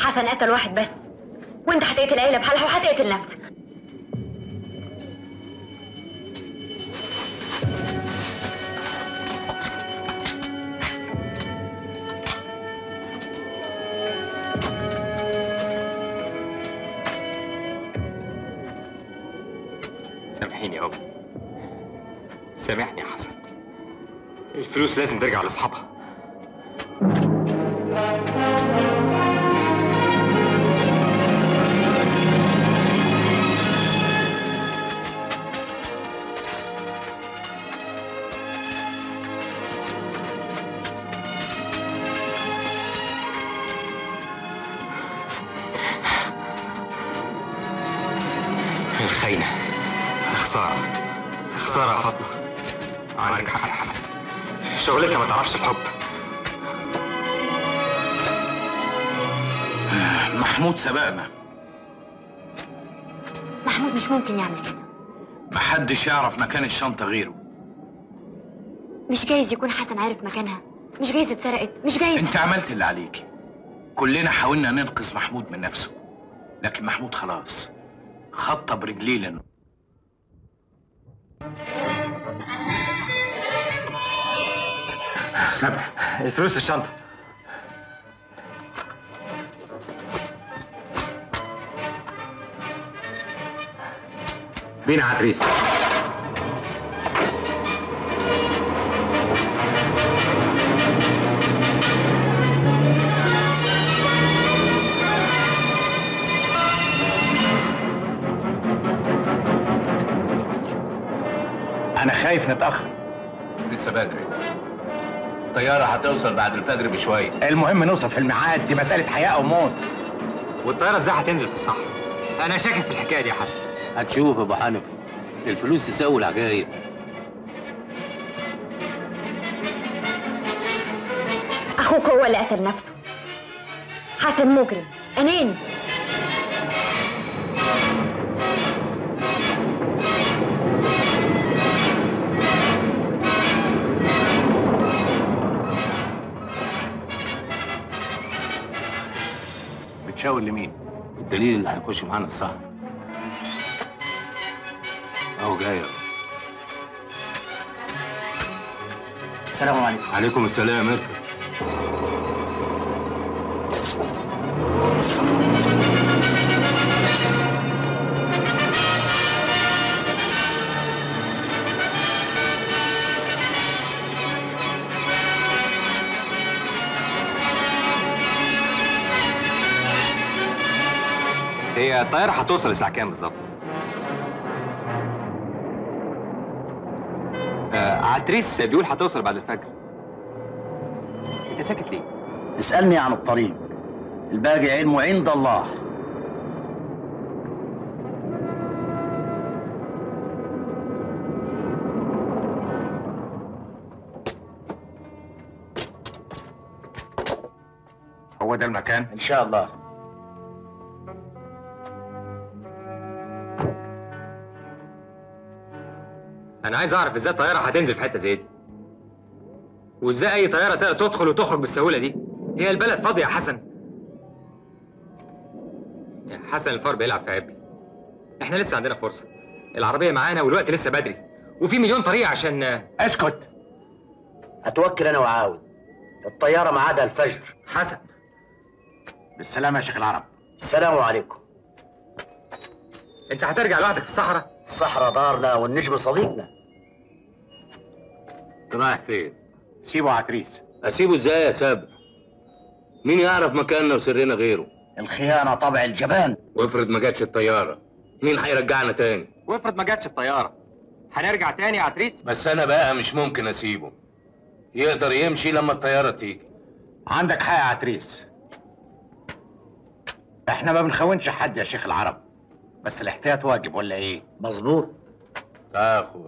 حسن قتل واحد بس، وانت هتقتل عيله بحالها وهتقتل نفسك. سامحيني يا أبو، سامحني يا حسن. الفلوس لازم ترجع لاصحابها. الخاينة، خسارة خسارة يا فاطمة. عندك حق يا حسن، شغلتها ما تعرفش الحب. محمود سبقنا. محمود مش ممكن يعمل كده. محدش يعرف مكان الشنطة غيره. مش جايز يكون حسن عارف مكانها، مش جايز اتسرقت، مش جايز. انت عملت اللي عليكي. كلنا حاولنا ننقذ محمود من نفسه، لكن محمود خلاص خطى برجليه لنا. سبع الفلوس الشنطة. بينا عتريس. أنا خايف نتأخر. لسه بدري، الطيارة هتوصل بعد الفجر بشوية. المهم نوصل في الميعاد، دي مسألة حياة أو موت. والطيارة ازاي هتنزل في الصحراء؟ أنا شاكك في الحكاية دي يا حسن. هتشوف يا أبو حنفي، الفلوس تساوي العجايب. اخوك هو اللي قتل نفسه. حسن مجرم اناني. بتشاور لمين؟ الدليل اللي هيخش معانا السهر اهو جاي. السلام عليكم. عليكم السلام. اركب. هي الطيارة هتوصل الساعة كام بالظبط؟ عتريس بيقول هتوصل بعد الفجر. انت ساكت ليه؟ اسألني عن الطريق، الباقي علمه عند الله. هو ده المكان؟ إن شاء الله. أنا عايز أعرف إزاي الطيارة هتنزل في حتة زي دي؟ وإزاي أي طيارة تقدر تدخل وتخرج بالسهولة دي؟ هي البلد فاضية يا حسن. يا حسن الفار بيلعب في عبي. إحنا لسه عندنا فرصة. العربية معانا والوقت لسه بدري، وفي مليون طريقة عشان. اسكت. أتوكل أنا وعاود. الطيارة ميعادها الفجر. حسن. بالسلامة يا شيخ العرب. السلام عليكم. أنت هترجع لوحدك في الصحراء؟ الصحراء دارنا والنجم صديقنا. انت رايح فين؟ سيبه عتريس. اسيبه ازاي يا سابق؟ مين يعرف مكاننا وسرنا غيره؟ الخيانة طبع الجبان. وافرض ما جاتش الطيارة، مين هيرجعنا تاني؟ وافرض ما جاتش الطيارة، هنرجع تاني يا عتريس؟ بس انا بقى مش ممكن اسيبه. يقدر يمشي لما الطيارة تيجي. عندك حق يا عتريس. احنا ما بنخونش حد يا شيخ العرب، بس الاحتياط واجب ولا ايه؟ مظبوط. يا اخويا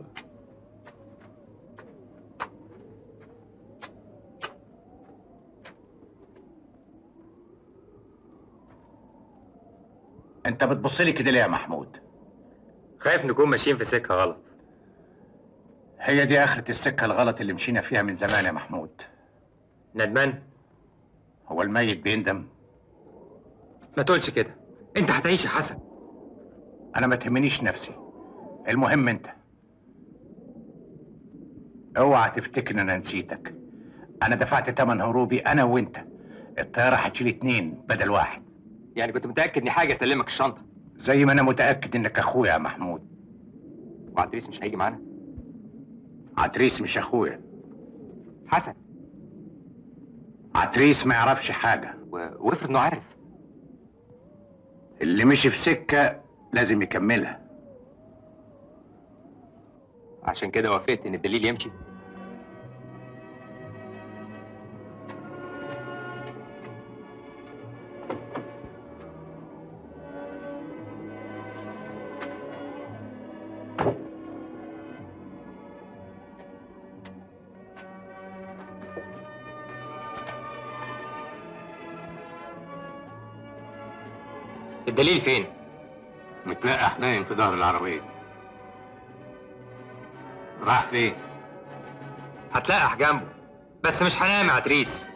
انت بتبص لي كده ليه يا محمود؟ خايف نكون ماشيين في سكة غلط. هي دي آخرة السكة الغلط اللي مشينا فيها من زمان يا محمود. ندمان؟ هو الميت بيندم؟ ما تقولش كده، انت هتعيش يا حسن. انا ما تهمنيش نفسي، المهم انت. اوعى تفتكر ان انا نسيتك. انا دفعت تمن هروبي انا وانت. الطياره هتشيل 2 بدل 1. يعني كنت متاكد اني حاجه اسلمك الشنطه؟ زي ما انا متاكد انك اخويا يا محمود. وعتريس مش هيجي معانا؟ عتريس مش اخويا. حسن، عتريس ما يعرفش حاجه. وافرض انه عارف؟ اللي مشي في سكه لازم يكملها. عشان كده وافقت ان الدليل يمشي؟ الدليل فين؟ متلقح نايم في ظهر العربية. راح فين؟ هتلقح جنبه، بس مش هنام يا عتريس.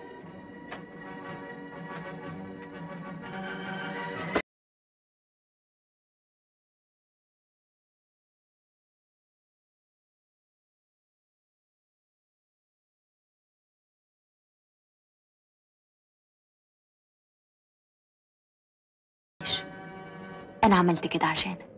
أنا عملت كده عشانك.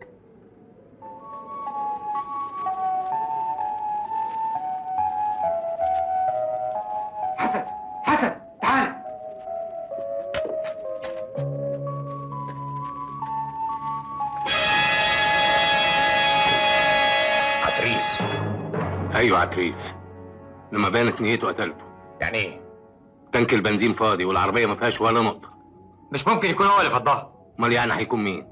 حسن، حسن، تعال. عتريس. ايوه عتريس. لما بانت نيته قتلته. يعني ايه؟ تانك البنزين فاضي والعربية ما فيهاش ولا نقطة. مش ممكن يكون هو اللي فضها. امال يعني هيكون مين؟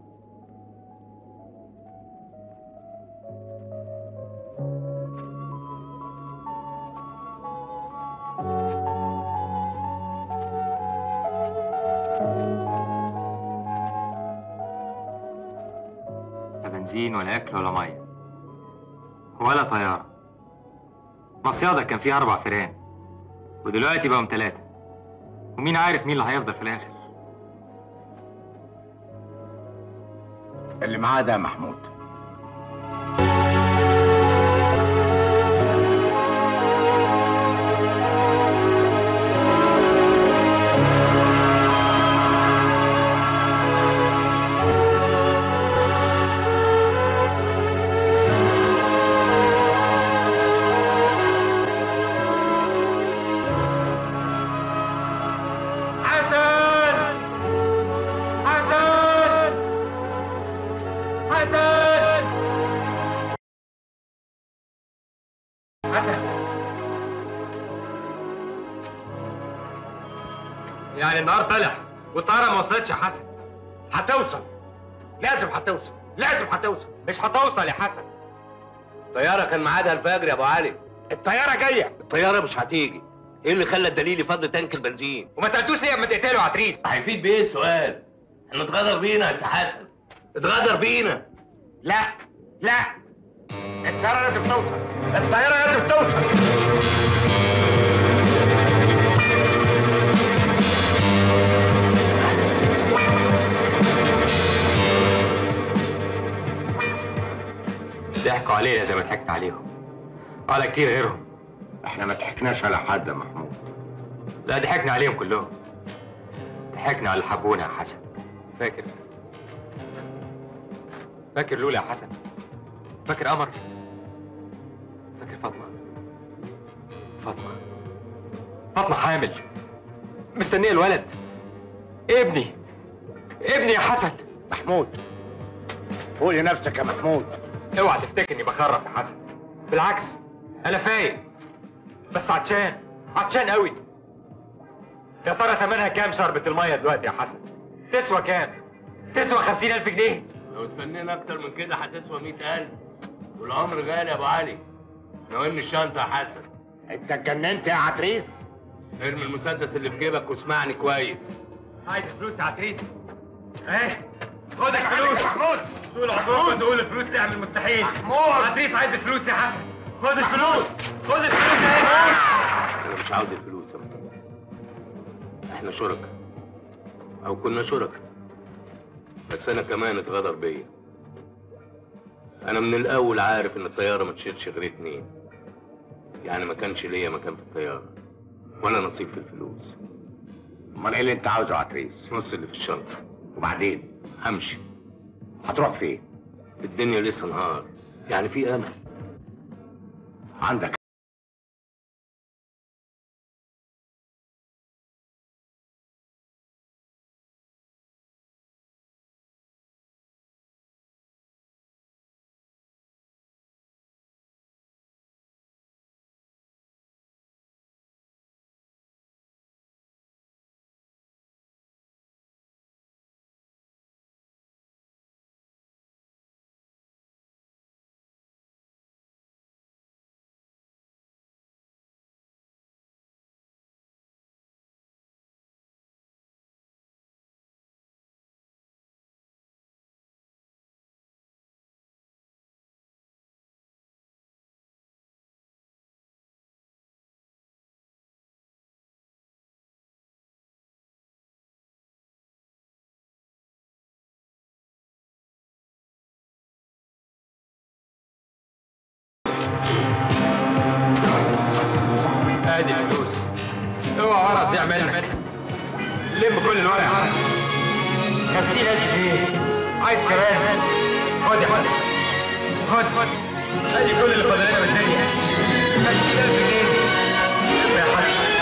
لا بنزين ولا اكل ولا ميه ولا طياره. مصيادة كان فيها 4 فيران ودلوقتي بقوا 3. ومين عارف مين اللي هيفضل في الاخر؟ اللي معاه ده محمود. يعني النهار طلع والطياره ما وصلتش يا حسن؟ هتوصل، لازم هتوصل، لازم هتوصل. مش هتوصل يا حسن. الطيارة كان ميعادها الفجر يا ابو علي. الطياره جايه. الطيارة مش هتيجي. ايه اللي خلى الدليل يفضي تانك البنزين؟ وما سالتوش ليه اما تقتلوا عتريس؟ هيفيد بايه السؤال؟ احنا اتغدر بينا يا سي حسن. اتغدر بينا. لا لا، الطياره لازم توصل، الطياره لازم توصل. ضحكوا علينا زي ما ضحكت عليهم، على كتير غيرهم. احنا ما ضحكناش على حد يا محمود. لا ضحكنا عليهم كلهم. ضحكنا على اللي حبونا يا حسن. فاكر لولا يا حسن؟ فاكر قمر؟ فاكر فاطمة حامل مستنية الولد. ابني يا حسن. محمود فوق لنفسك يا محمود. اوعى تفتكر اني بخرف يا حسن، بالعكس انا فايق، بس عطشان قوي. يا ترى ثمنها كام شربة المية دلوقتي يا حسن؟ تسوى كام؟ تسوى 50,000 جنيه. لو استنينا اكتر من كده هتسوى 100,000. والعمر غالي يا ابو علي. ناولني الشنطة يا حسن. انت اتجننت يا عتريس؟ ارمي المسدس اللي في جيبك واسمعني كويس. عايز فلوس يا عتريس؟ ايه؟ خد الفلوس يا محمود. طول عمركم تقول الفلوس تعمل مستحيل. محمود عتريس عايز الفلوس يا حسن. خد الفلوس يا انا مش عاوز الفلوس يا محمود. احنا شركاء او كنا شركاء، بس انا كمان اتغدر بيا. انا من الاول عارف ان الطياره ما تشيلش غير 2، يعني ما كانش ليا مكان في الطياره ولا نصيب في الفلوس. امال ايه اللي انت عاوزه يا عتريس؟ نص اللي في الشنطه. وبعدين همشي. هتروح فين؟ الدنيا لسه نهار، يعني في امل. عندك ادي الفلوس، اوعى ورا تضيع منك. لم كل الورق يا حسن. 50,000 جنيه، عايز كمان؟ خد يا حسن، خد. ادي كل اللي فاضل لنا من الدنيا. 50,000 جنيه. لم يا حسن.